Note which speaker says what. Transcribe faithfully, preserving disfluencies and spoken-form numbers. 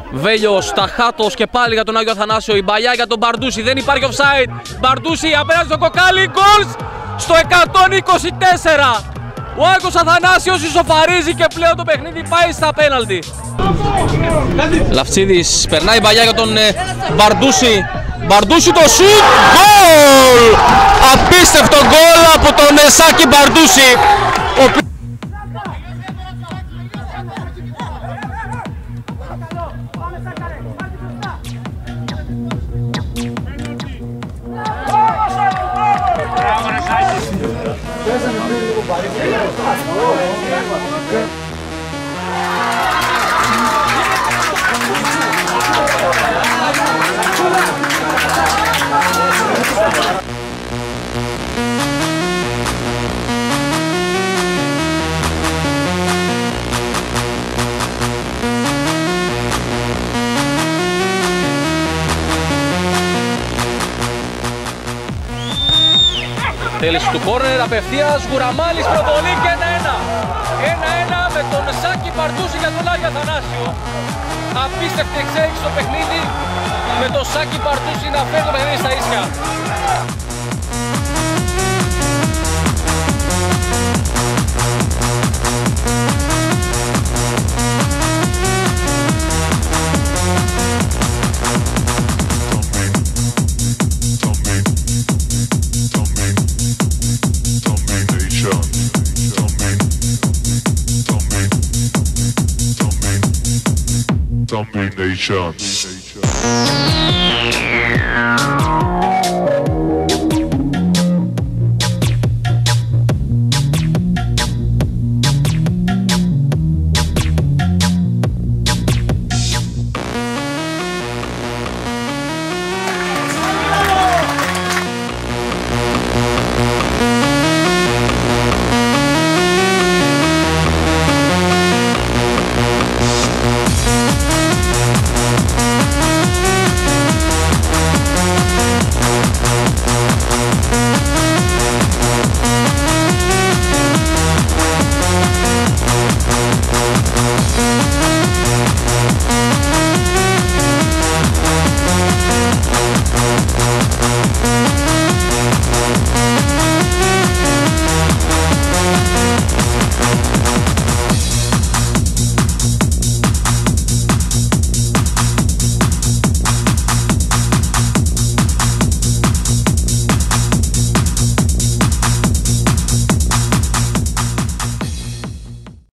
Speaker 1: Βέλιος, Ταχάτος και πάλι για τον Άγιο Αθανάσιο. Η παλιά για τον Μπαρντούση, δεν υπάρχει offside. Μπαρντούση απέναντι στο κοκάλι, γκολ στο εκατόν είκοσι τέσσερα. Ο Άγιος Αθανάσιος ισοφαρίζει και πλέον το παιχνίδι πάει στα πέναλτι. Λαφτσίδης περνάει η παλιά για τον ε, Μπαρντούση. Μπαρντούση το σουτ, γκολ! Απίστευτο γκολ από τον ε, Σάκη Μπαρντούση. Ο... Θέληση του κόρνερ, απευθείας Γουραμάλης, προβολή και ένα-ένα. ένα-ένα με τον Σάκη Μπαρντούση για τον Άγιο Αθανάσιο. Απίστευτη εξέλιξη στο παιχνίδι με τον Σάκη Μπαρντούση να φέρει το παιχνίδι στα ίσια.
Speaker 2: Domination.